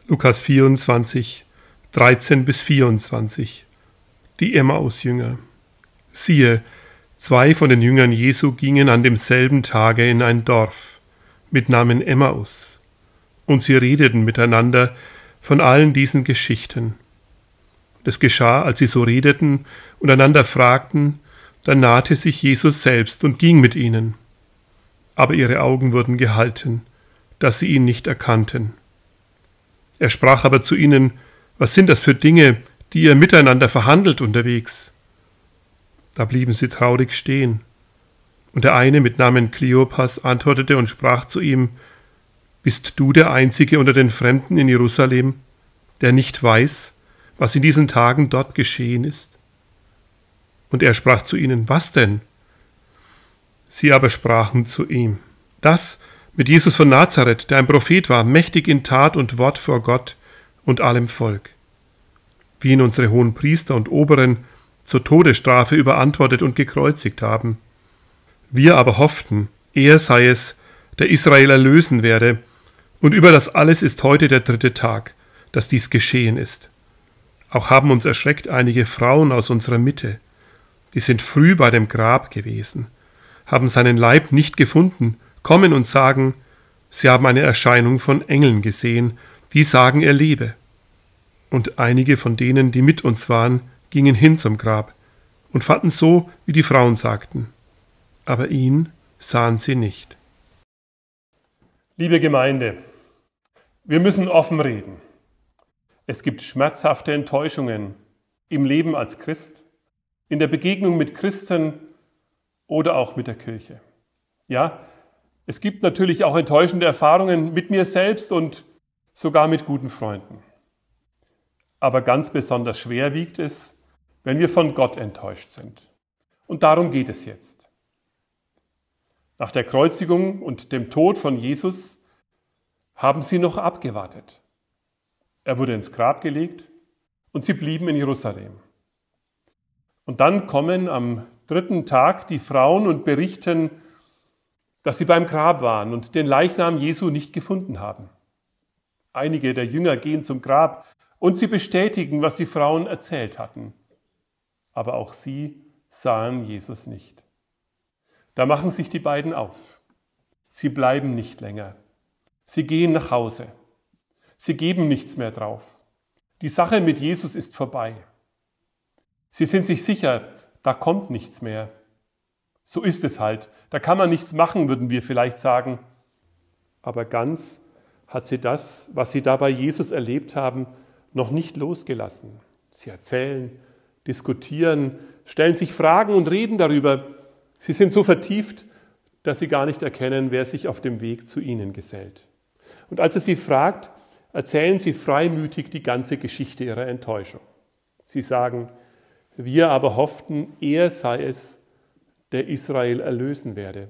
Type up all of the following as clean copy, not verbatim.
Lukas 24, 13-24. Die Emmaus-Jünger. Siehe, 2 von den Jüngern Jesu gingen an demselben Tage in ein Dorf mit Namen Emmaus, und sie redeten miteinander von allen diesen Geschichten. Es geschah, als sie so redeten und einander fragten, da nahte sich Jesus selbst und ging mit ihnen. Aber ihre Augen wurden gehalten, dass sie ihn nicht erkannten. Er sprach aber zu ihnen: Was sind das für Dinge, die ihr miteinander verhandelt unterwegs? Da blieben sie traurig stehen. Und der eine mit Namen Kleopas antwortete und sprach zu ihm: Bist du der Einzige unter den Fremden in Jerusalem, der nicht weiß, was in diesen Tagen dort geschehen ist? Und er sprach zu ihnen: Was denn? Sie aber sprachen zu ihm: Das mit Jesus von Nazareth, der ein Prophet war, mächtig in Tat und Wort vor Gott und allem Volk, wie ihn unsere hohen Priester und Oberen zur Todesstrafe überantwortet und gekreuzigt haben. Wir aber hofften, er sei es, der Israel erlösen werde, und über das alles ist heute der 3. Tag, dass dies geschehen ist. Auch haben uns erschreckt einige Frauen aus unserer Mitte, die sind früh bei dem Grab gewesen, haben seinen Leib nicht gefunden, kommen und sagen, sie haben eine Erscheinung von Engeln gesehen, die sagen, er lebe. Und einige von denen, die mit uns waren, gingen hin zum Grab und fanden so, wie die Frauen sagten. Aber ihn sahen sie nicht. Liebe Gemeinde, wir müssen offen reden. Es gibt schmerzhafte Enttäuschungen im Leben als Christ, in der Begegnung mit Christen oder auch mit der Kirche. Ja, es gibt natürlich auch enttäuschende Erfahrungen mit mir selbst und sogar mit guten Freunden. Aber ganz besonders schwer wiegt es, wenn wir von Gott enttäuscht sind. Und darum geht es jetzt. Nach der Kreuzigung und dem Tod von Jesus haben sie noch abgewartet. Er wurde ins Grab gelegt und sie blieben in Jerusalem. Und dann kommen am 3. Tag die Frauen und berichten, dass sie beim Grab waren und den Leichnam Jesu nicht gefunden haben. Einige der Jünger gehen zum Grab und sie bestätigen, was die Frauen erzählt hatten. Aber auch sie sahen Jesus nicht. Da machen sich die beiden auf. Sie bleiben nicht länger. Sie gehen nach Hause. Sie geben nichts mehr drauf. Die Sache mit Jesus ist vorbei. Sie sind sich sicher, da kommt nichts mehr. So ist es halt. Da kann man nichts machen, würden wir vielleicht sagen. Aber ganz hat sie das, was sie da bei Jesus erlebt haben, noch nicht losgelassen. Sie erzählen, diskutieren, stellen sich Fragen und reden darüber. Sie sind so vertieft, dass sie gar nicht erkennen, wer sich auf dem Weg zu ihnen gesellt. Und als er sie fragt, erzählen sie freimütig die ganze Geschichte ihrer Enttäuschung. Sie sagen: Wir aber hofften, er sei es, der Israel erlösen werde.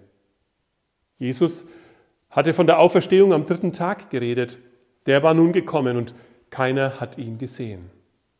Jesus hatte von der Auferstehung am 3. Tag geredet. Der war nun gekommen und keiner hat ihn gesehen.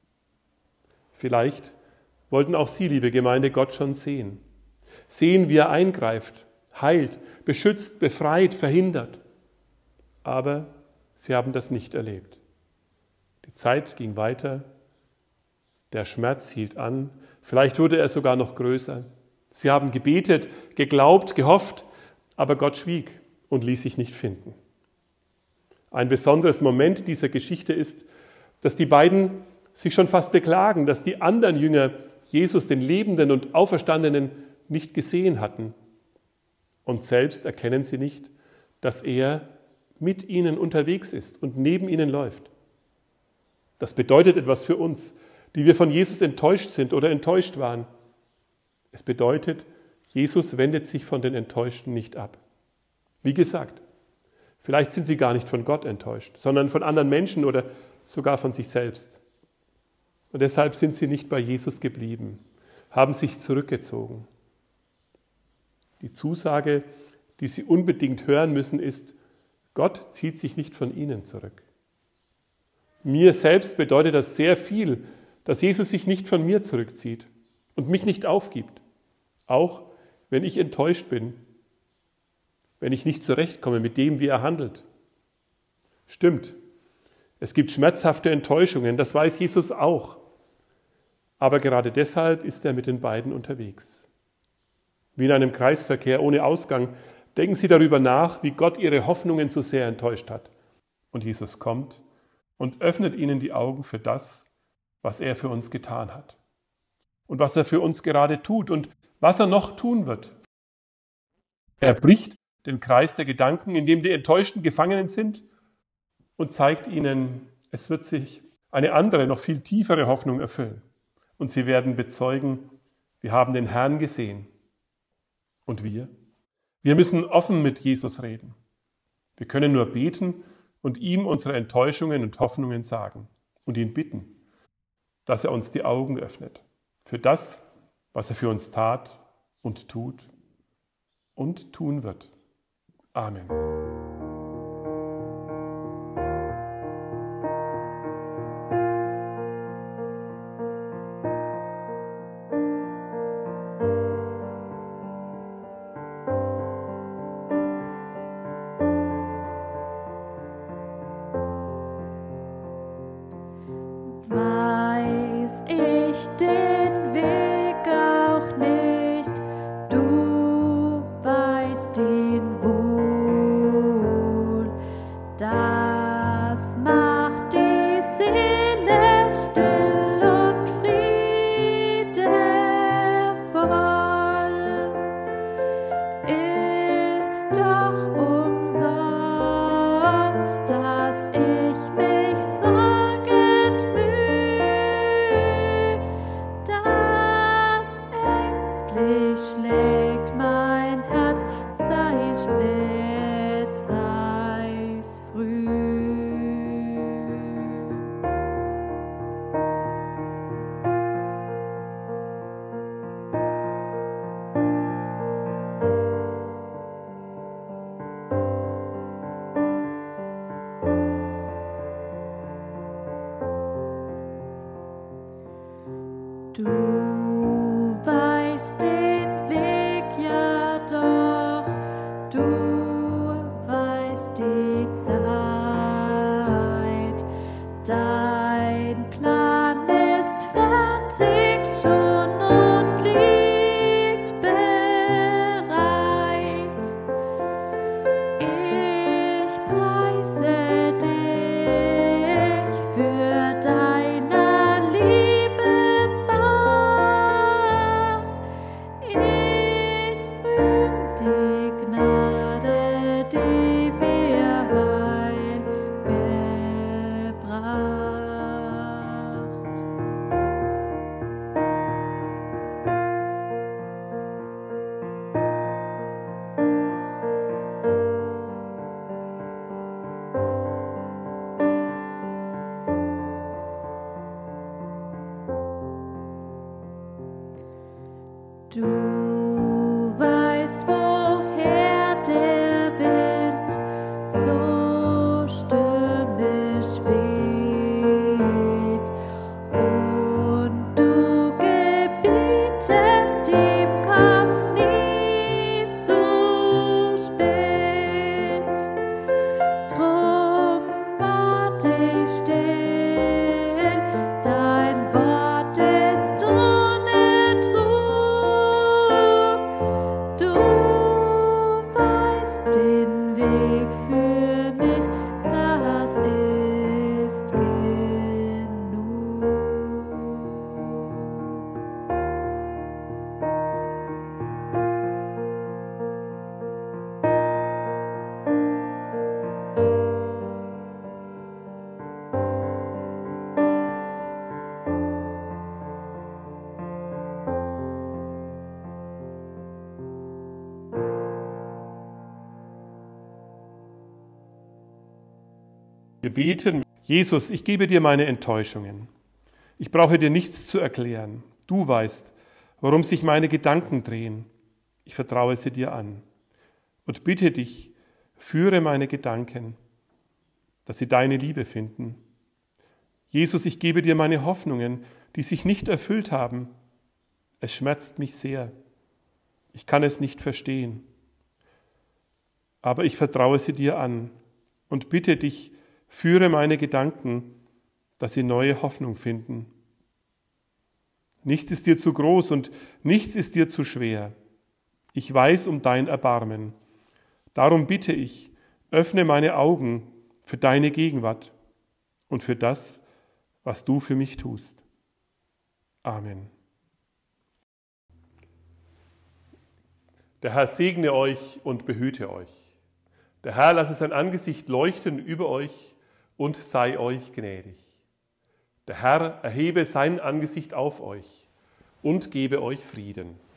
Vielleicht wollten auch Sie, liebe Gemeinde, Gott schon sehen. Sehen, wie er eingreift, heilt, beschützt, befreit, verhindert. Aber Sie haben das nicht erlebt. Die Zeit ging weiter, der Schmerz hielt an, vielleicht wurde er sogar noch größer. Sie haben gebetet, geglaubt, gehofft, aber Gott schwieg und ließ sich nicht finden. Ein besonderes Moment dieser Geschichte ist, dass die beiden sich schon fast beklagen, dass die anderen Jünger Jesus, den Lebenden und Auferstandenen, nicht gesehen hatten. Und selbst erkennen sie nicht, dass er mit ihnen unterwegs ist und neben ihnen läuft. Das bedeutet etwas für uns, die wir von Jesus enttäuscht sind oder enttäuscht waren. Es bedeutet, Jesus wendet sich von den Enttäuschten nicht ab. Wie gesagt, vielleicht sind sie gar nicht von Gott enttäuscht, sondern von anderen Menschen oder sogar von sich selbst. Und deshalb sind sie nicht bei Jesus geblieben, haben sich zurückgezogen. Die Zusage, die sie unbedingt hören müssen, ist: Gott zieht sich nicht von ihnen zurück. Mir selbst bedeutet das sehr viel, dass Jesus sich nicht von mir zurückzieht und mich nicht aufgibt, auch wenn ich enttäuscht bin, wenn ich nicht zurechtkomme mit dem, wie er handelt. Stimmt, Es gibt schmerzhafte Enttäuschungen, das weiß Jesus auch. Aber gerade deshalb ist er mit den beiden unterwegs. Wie in einem Kreisverkehr ohne Ausgang denken sie darüber nach, wie Gott ihre Hoffnungen so sehr enttäuscht hat. Und Jesus kommt und öffnet ihnen die Augen für das, was er für uns getan hat. Und was er für uns gerade tut und was er noch tun wird. Er bricht den Kreis der Gedanken, in dem die Enttäuschten Gefangenen sind, und zeigt ihnen, es wird sich eine andere, noch viel tiefere Hoffnung erfüllen. Und sie werden bezeugen, wir haben den Herrn gesehen. Und wir? Wir müssen offen mit Jesus reden. Wir können nur beten und ihm unsere Enttäuschungen und Hoffnungen sagen und ihn bitten, dass er uns die Augen öffnet für das, was er für uns tat und tut und tun wird. Amen. Weiß ich den Weg auch nicht, du weißt ihn wohl. Das macht die Seele still und friedevoll. Ist doch umsonst, dass ich mich sorgend müh, dass ängstlich schlägt mein Herz, sei spät, sei's früh. Du weißt den Weg ja doch, du weißt die Zeit. Dein Plan ist fertig schon und liegt bereit. Ich preise dich für deiner Liebe Macht. Ich rühm die Gnade, die mir Heil gebracht. Du weißt, woher der Wind so stürmisch weht, und du gebietest ihm, kommst nie zu spät. Drum wart ich still, dein Wort ist ohne Trug. Du weißt den Weg für mich, das ist genug. Wir beten, Jesus, ich gebe dir meine Enttäuschungen. Ich brauche dir nichts zu erklären. Du weißt, warum sich meine Gedanken drehen. Ich vertraue sie dir an und bitte dich, führe meine Gedanken, dass sie deine Liebe finden. Jesus, ich gebe dir meine Hoffnungen, die sich nicht erfüllt haben. Es schmerzt mich sehr. Ich kann es nicht verstehen. Aber ich vertraue sie dir an und bitte dich, Führe meine Gedanken, dass sie neue Hoffnung finden. Nichts ist dir zu groß und nichts ist dir zu schwer. Ich weiß um dein Erbarmen. Darum bitte ich, öffne meine Augen für deine Gegenwart und für das, was du für mich tust. Amen. Der Herr segne euch und behüte euch. Der Herr lasse sein Angesicht leuchten über euch und sei euch gnädig. Der Herr erhebe sein Angesicht auf euch und gebe euch Frieden.